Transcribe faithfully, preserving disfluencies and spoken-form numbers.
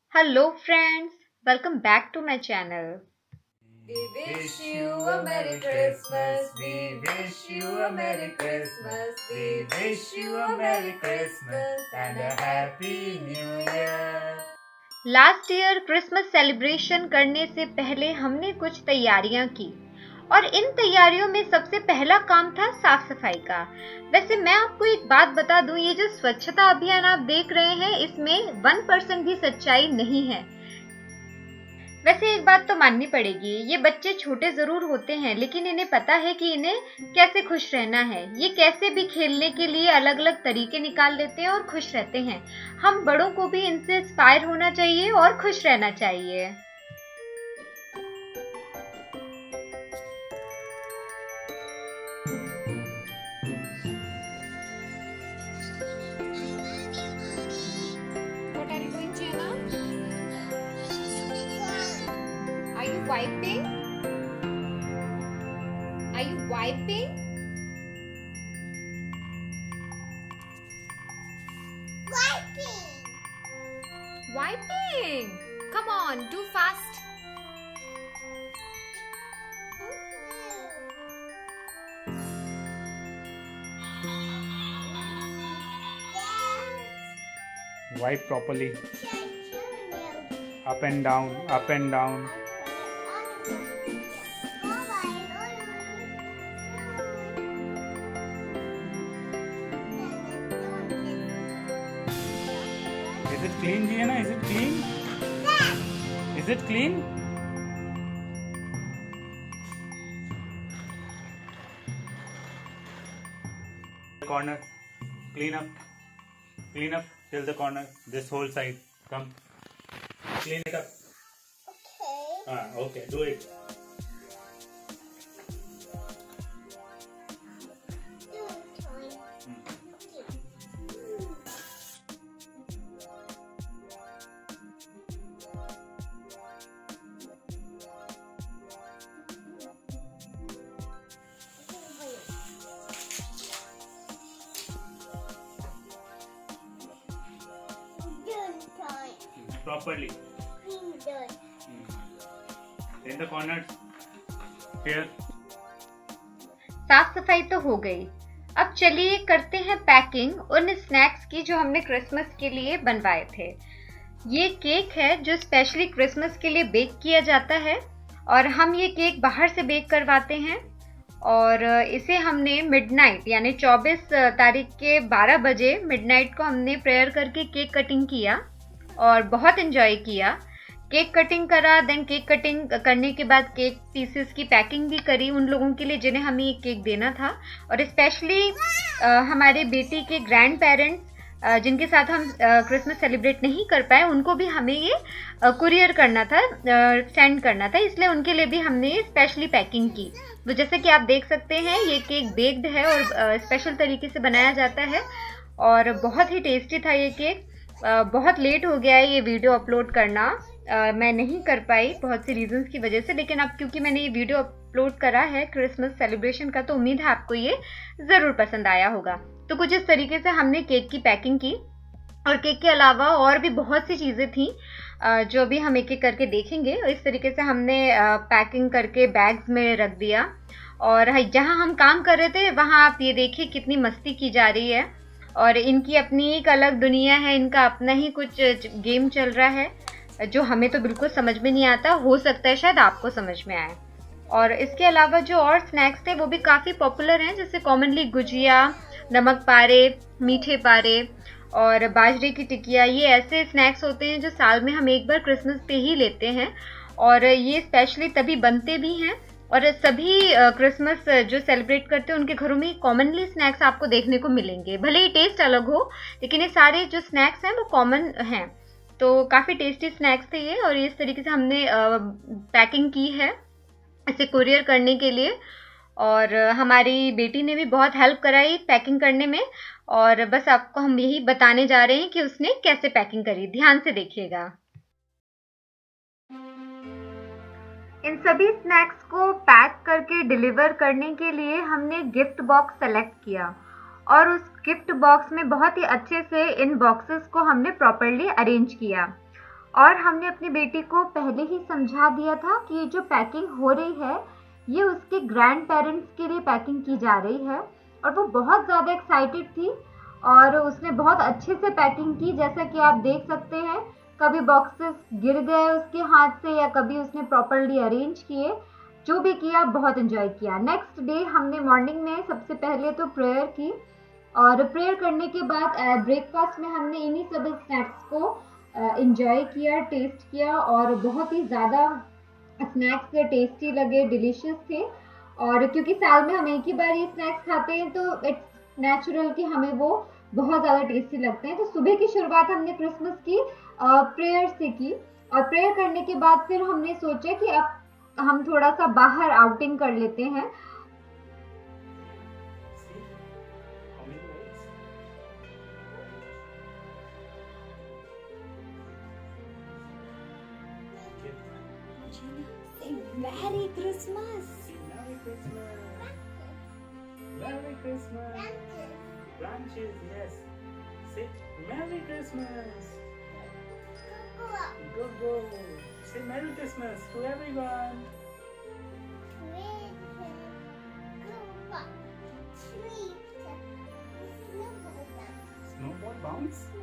Hello friends, welcome back to my channel. We wish you a Merry Christmas. We wish you a Merry Christmas. We wish you a Merry Christmas and a Happy New Year. Last year Christmas celebration करने से पहले हमने कुछ तैयारियां की और इन तैयारियों में सबसे पहला काम था साफ सफाई का। वैसे मैं आपको एक बात बता दूं, ये जो स्वच्छता अभियान आप देख रहे हैं इसमें वन परसेंट भी सच्चाई नहीं है। वैसे एक बात तो माननी पड़ेगी, ये बच्चे छोटे जरूर होते हैं लेकिन इन्हें पता है कि इन्हें कैसे खुश रहना है। ये कैसे भी खेलने के लिए अलग अलग तरीके निकाल लेते हैं और खुश रहते हैं। हम बड़ों को भी इनसे इंस्पायर होना चाहिए और खुश रहना चाहिए। What are you doing, Jenna? Are you wiping? Are you wiping? Wiping. Wiping. Come on, do fast. Wipe properly. Up and down, up and down. Is it clean, Gianna? Is it clean? Is it clean? Corner. Clean up. Clean up till the corner. This whole side. Come. Clean it up. Okay. Ah, okay. Do it. Properly. In the corners. Here. साफ सफाई तो हो गई, अब चलिए करते हैं packing उन स्नैक्स की जो हमने क्रिसमस के लिए बनवाए थे। ये केक है जो स्पेशली क्रिसमस के लिए बेक किया जाता है और हम ये केक बाहर से बेक करवाते हैं और इसे हमने मिडनाइट यानी चौबीस तारीख के बारह बजे मिडनाइट को हमने प्रेयर करके केक कटिंग किया और बहुत एंजॉय किया। केक कटिंग करा, देन केक कटिंग करने के बाद केक पीसेस की पैकिंग भी करी उन लोगों के लिए जिन्हें हमें ये केक देना था और स्पेशली हमारे बेटी के ग्रैंड पेरेंट्स जिनके साथ हम क्रिसमस सेलिब्रेट नहीं कर पाए उनको भी हमें ये कुरियर करना था, सेंड करना था, इसलिए उनके लिए भी हमने ये स्पेशली पैकिंग की। तो जैसे कि आप देख सकते हैं ये केक बेक्ड है और स्पेशल तरीके से बनाया जाता है और बहुत ही टेस्टी था ये केक। बहुत लेट हो गया है ये वीडियो अपलोड करना, uh, मैं नहीं कर पाई बहुत सी रीजंस की वजह से, लेकिन अब क्योंकि मैंने ये वीडियो अपलोड करा है क्रिसमस सेलिब्रेशन का तो उम्मीद है आपको ये ज़रूर पसंद आया होगा। तो कुछ इस तरीके से हमने केक की पैकिंग की और केक के अलावा और भी बहुत सी चीज़ें थी uh, जो भी हम एक एक करके देखेंगे। इस तरीके से हमने पैकिंग uh, करके बैग्स में रख दिया और जहाँ हम काम कर रहे थे वहाँ आप ये देखिए कितनी मस्ती की जा रही है और इनकी अपनी एक अलग दुनिया है, इनका अपना ही कुछ गेम चल रहा है जो हमें तो बिल्कुल समझ में नहीं आता, हो सकता है शायद आपको समझ में आए। और इसके अलावा जो और स्नैक्स थे वो भी काफ़ी पॉपुलर हैं, जैसे कॉमनली गुजिया, नमक पारे, मीठे पारे और बाजरे की टिकिया। ये ऐसे स्नैक्स होते हैं जो साल में हम एक बार क्रिसमस पे ही लेते हैं और ये स्पेशली तभी बनते भी हैं और सभी क्रिसमस जो सेलिब्रेट करते हैं उनके घरों में कॉमनली स्नैक्स आपको देखने को मिलेंगे। भले ही टेस्ट अलग हो लेकिन ये सारे जो स्नैक्स हैं वो कॉमन हैं, तो काफ़ी टेस्टी स्नैक्स थे ये और इस तरीके से हमने पैकिंग की है इसे कुरियर करने के लिए और हमारी बेटी ने भी बहुत हेल्प कराई पैकिंग करने में और बस आपको हम यही बताने जा रहे हैं कि उसने कैसे पैकिंग करी, ध्यान से देखिएगा। इन सभी स्नैक्स को पैक करके डिलीवर करने के लिए हमने गिफ्ट बॉक्स सेलेक्ट किया और उस गिफ्ट बॉक्स में बहुत ही अच्छे से इन बॉक्सेस को हमने प्रॉपरली अरेंज किया और हमने अपनी बेटी को पहले ही समझा दिया था कि ये जो पैकिंग हो रही है ये उसके ग्रैंड पेरेंट्स के लिए पैकिंग की जा रही है। और वो बहुत ज़्यादा एक्साइटेड थी और उसने बहुत अच्छे से पैकिंग की, जैसा कि आप देख सकते हैं। कभी बॉक्सेस गिर गए उसके हाथ से या कभी उसने प्रॉपरली अरेंज किए, जो भी किया बहुत एंजॉय किया। नेक्स्ट डे हमने मॉर्निंग में सबसे पहले तो प्रेयर की और प्रेयर करने के बाद ब्रेकफास्ट में हमने इन्हीं सब स्नैक्स को एंजॉय किया, टेस्ट किया और बहुत ही ज़्यादा स्नैक्स टेस्टी लगे, डिलीशियस थे। और क्योंकि साल में हम एक ही बार ये स्नैक्स खाते हैं तो इट्स नेचुरल कि हमें वो बहुत ज़्यादा टेस्टी लगते हैं। तो सुबह की शुरुआत हमने क्रिसमस की प्रेयर से की और प्रेयर करने के बाद फिर हमने सोचा कि अब हम थोड़ा सा बाहर आउटिंग कर लेते हैं। Merry Christmas. Merry Christmas. Merry Christmas. Branches, yes. Say Merry Christmas. Go go. Say Merry Christmas to everyone. Snowball bounce.